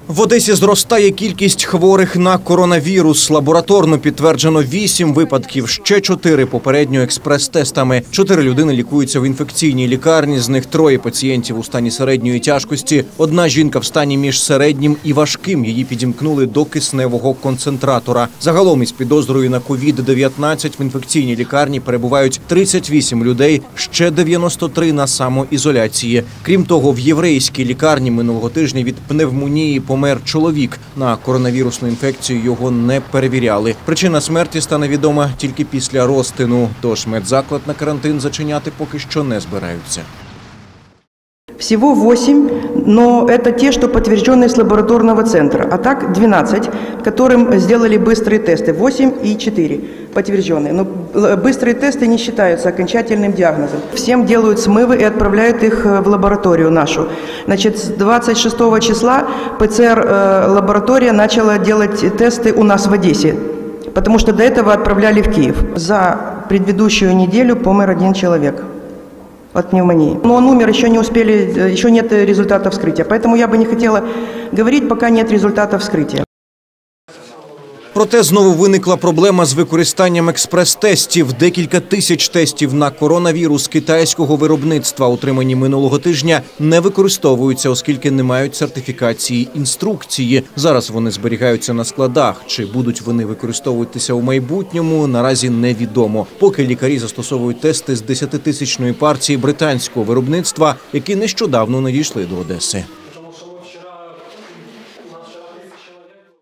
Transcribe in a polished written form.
В Одесі зростає кількість хворих на коронавірус. Лабораторно підтверджено 8 випадків, ще 4 попередньо експрес-тестами. 4 людини лікуються в інфекційній лікарні, з них 3 пацієнтів у стані середньої тяжкості. Одна жінка в стані між середнім і важким. Її підімкнули до кисневого концентратора. Загалом із підозрою на COVID-19 в інфекційній лікарні перебувають 38 людей, ще 93 на самоізоляції. Крім того, в єврейській лікарні минулого тижня від пневмонії помер чоловік. На коронавірусну інфекцію його не перевіряли. Причина смерті стане відома тільки після розтину. Тож медзаклад на карантин зачиняти поки що не збираються. Всего 8, но это те, что подтвержденные с лабораторного центра. А так 12, которым сделали быстрые тесты. 8 и 4 подтвержденные. Но быстрые тесты не считаются окончательным диагнозом. Всем делают смывы и отправляют их в лабораторию нашу. Значит, с 26 числа ПЦР-лаборатория начала делать тесты у нас в Одессе. Потому что до этого отправляли в Киев. За предыдущую неделю помер 1 человек от пневмонии. Но он умер, еще нет результата вскрытия. Поэтому я бы не хотела говорить, пока нет результата вскрытия. Проте знову виникла проблема з використанням експрес-тестів. Декілька тисяч тестів на коронавірус китайського виробництва, отримані минулого тижня, не використовуються, оскільки не мають сертифікації інструкції. Зараз вони зберігаються на складах. Чи будуть вони використовуватися у майбутньому, наразі невідомо. Поки лікарі застосовують тести з 10-тисячної партії британського виробництва, які нещодавно надійшли до Одеси.